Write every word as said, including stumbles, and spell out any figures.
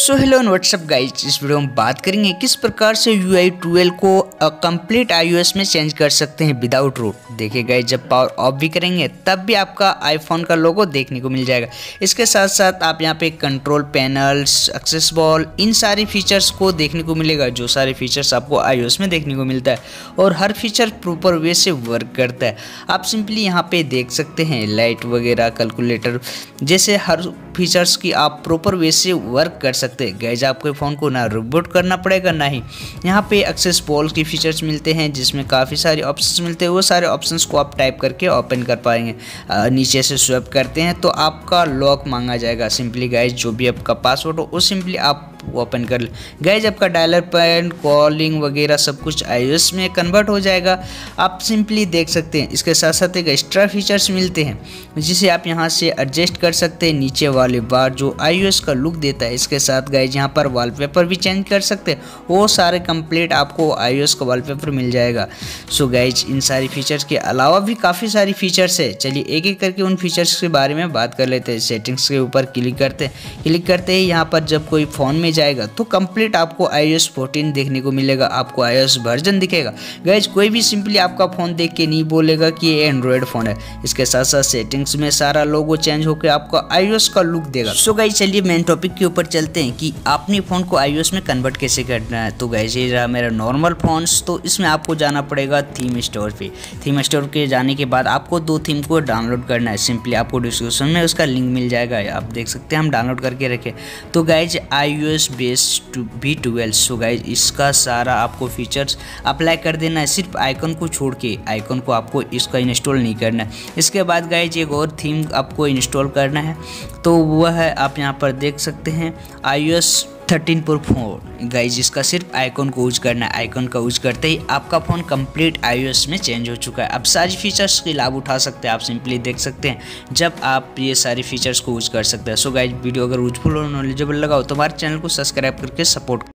So hello and what's up guys, इस video में बात करेंगे किस प्रकार से यू आई ट्वेल्व को कंप्लीट आईओएस में चेंज कर सकते हैं विदाउट रूट। देखिए गाइज, जब पावर ऑफ भी करेंगे तब भी आपका आईफोन का लोगो देखने को मिल जाएगा। इसके साथ साथ आप यहाँ पे कंट्रोल पैनल्स, एक्सेस बॉल, इन सारी फीचर्स को देखने को मिलेगा, जो सारे फीचर्स आपको आईओएस में देखने को मिलता है और हर फीचर प्रॉपर वे से वर्क करता है। आप सिंपली यहाँ पे देख सकते हैं लाइट वगैरह, कैलकुलेटर जैसे हर फीचर्स की आप प्रॉपर वे से वर्क कर सकते हैं। गैज आपके फ़ोन को ना रिबूट करना पड़ेगा ना ही यहाँ पे एक्सेस बॉल की फीचर्स मिलते हैं, जिसमें काफ़ी सारे ऑप्शंस मिलते हैं। वो सारे ऑप्शंस को आप टाइप करके ओपन कर पाएंगे। नीचे से स्वैप करते हैं तो आपका लॉक मांगा जाएगा। सिंपली गैज जो भी आपका पासवर्ड हो वो सिंपली आप ओपन कर ले। गैज आपका डायलर पैड, कॉलिंग वगैरह सब कुछ आईओएस में कन्वर्ट हो जाएगा। आप सिंपली देख सकते हैं। इसके साथ साथ एक एक्स्ट्रा फीचर्स मिलते हैं जिसे आप यहाँ से एडजस्ट कर सकते हैं। नीचे वाले बार जो आईओएस का लुक देता है। इसके साथ गाइज यहाँ पर वॉलपेपर भी चेंज कर सकते हैं। वो सारे कंप्लीट आपको आईओएस का वॉलपेपर मिल जाएगा। सो गाइज इन सारी फीचर्स के अलावा भी काफ़ी सारी फीचर्स है। चलिए एक एक करके उन फीचर्स के बारे में बात कर लेते हैं। सेटिंग्स के ऊपर क्लिक करते हैं। क्लिक करते ही यहाँ पर जब कोई फ़ोन में जाएगा तो कंप्लीट आपको आईओएस फोर्टीन देखने को मिलेगा। आपको आईओएस वर्जन दिखेगा। गाइज कोई भी सिंपली आपका फ़ोन देख के नहीं बोलेगा कि ये एंड्रॉयड फ़ोन है। इसके साथ साथ सेटिंग्स में सारा लोगो चेंज होकर आपको आईओएस का लुक देगा। सो गाइज चलिए मेन टॉपिक के ऊपर चलते हैं कि आपने फ़ोन को आईओएस में कन्वर्ट कैसे करना है। तो गाइज ये रहा मेरा नॉर्मल फ़ोन्स। तो इसमें आपको जाना पड़ेगा थीम स्टोर पे। थीम स्टोर के जाने के बाद आपको दो थीम को डाउनलोड करना है। सिंपली आपको डिस्क्रिप्शन में उसका लिंक मिल जाएगा। आप देख सकते हैं हम डाउनलोड करके रखे। तो guys iOS base V twelve. So guys इसका सारा आपको फीचर्स अप्लाई कर देना है। सिर्फ आइकन को छोड़ के, आइकन को आपको इसका इंस्टॉल नहीं करना है। इसके बाद गाइज एक और थीम आपको इंस्टॉल करना है। तो वह है आप यहाँ पर देख सकते हैं iOS thirteen pro four. Guys इसका सिर्फ आइकन को यूज करना है। आइकन का यूज करते ही आपका फ़ोन कंप्लीट आईओएस में चेंज हो चुका है। अब सारी फीचर्स के लाभ उठा सकते हैं। आप सिंपली देख सकते हैं जब आप ये सारी फीचर्स को यूज कर सकते हैं। सो गाइज वीडियो अगर यूजफुल और नॉलेजेबल लगा हो तो हमारे चैनल को सब्सक्राइब करके सपोर्ट